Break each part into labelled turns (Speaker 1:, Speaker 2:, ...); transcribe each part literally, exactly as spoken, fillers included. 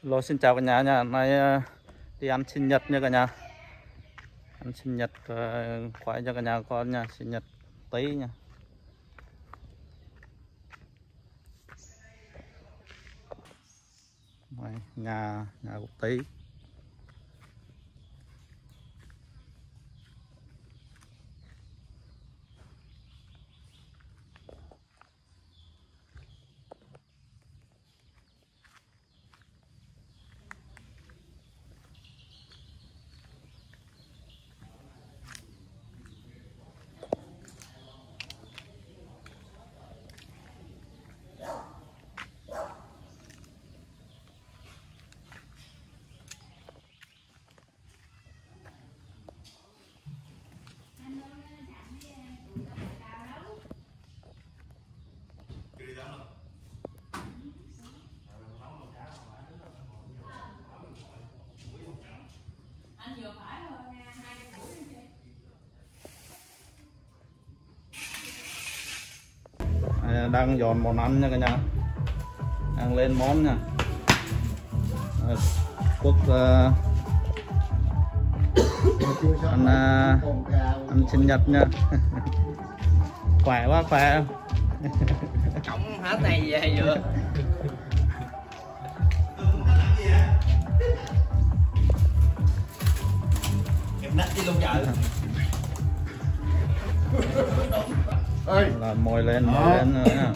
Speaker 1: Lô xin chào cả nhà nha, hôm nay đi ăn sinh nhật nha cả nhà. Ăn sinh nhật khoái cho cả nhà con nha, sinh nhật tí nha. Đây, nhà nhà của tí. Đang dọn món ăn nha cả nhà, đang lên món nha. Quốc uh, ăn uh, ăn sinh nhật nha. Khỏe quá, khỏe
Speaker 2: Trọng hết này về vừa em nách đi luôn chợ
Speaker 1: ơi là mồi lên mồi lên nữa nha.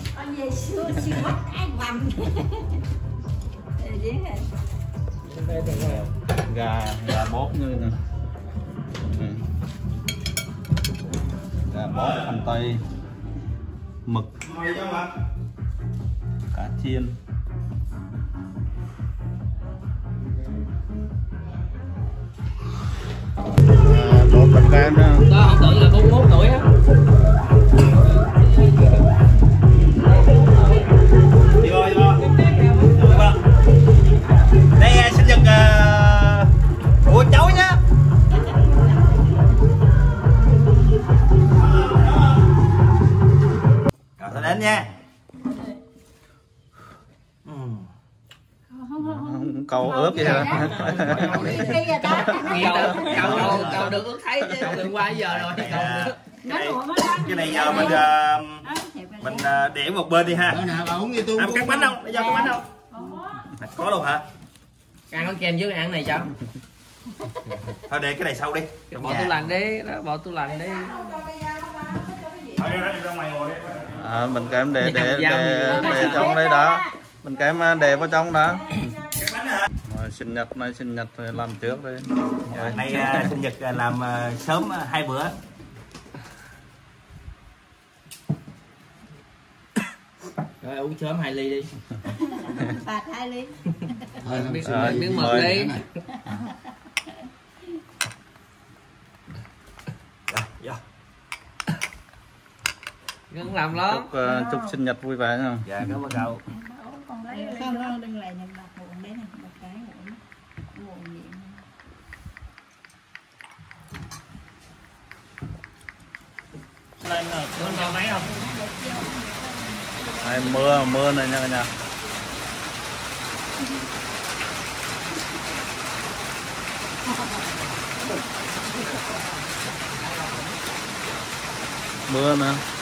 Speaker 1: Gà gà bóp như nè, gà bóp hành tây, mực, cá chiên. Bột bánh kem đó.
Speaker 2: Đó không tưởng là bốn mươi mốt tuổi á.
Speaker 3: Đi rồi, đi rồi. Đây sinh nhật uh, của cháu nhá. Rồi tôi đến nha.
Speaker 1: Cầu ướp vậy hả?
Speaker 2: Cầu cầu cầu được ước thấy chứ từ qua giờ rồi cầu được.
Speaker 3: Cái này giờ mình uh, mình uh, để một bên đi ha. Em cắt bánh không? Bây giờ cắt bánh không? Có luôn hả?
Speaker 2: Ăn con kem dưới ăn này cho.
Speaker 3: Thôi để cái này sau đi.
Speaker 2: Bỏ tủ lạnh đi, đó bỏ tủ lạnh đi.
Speaker 3: Thôi đi ra ngoài ngồi đi.
Speaker 1: À, mình kém để để để, để trong đây đó, mình kém để vào trong đó. Rồi, sinh nhật này sinh nhật thì làm trước đi.
Speaker 3: Rồi, nay uh, sinh nhật uh, làm uh, sớm uh, hai bữa.
Speaker 2: Rồi uống sớm hai ly đi.
Speaker 4: Phạt hai ly.
Speaker 2: Rồi biết miếng mực đi.
Speaker 3: Rồi,
Speaker 2: Ngưng làm lắm.
Speaker 1: Chúc, uh, chúc sinh nhật vui vẻ nha.
Speaker 3: dạ cảm ơn cậu.
Speaker 4: Không, không, đừng lại nhận bạc muộn đấy này, một cái muộn, muộn miệng.
Speaker 2: Lên rồi, lên vào máy không?
Speaker 1: Đây, mưa mưa này nha cả nhà. Mưa nè.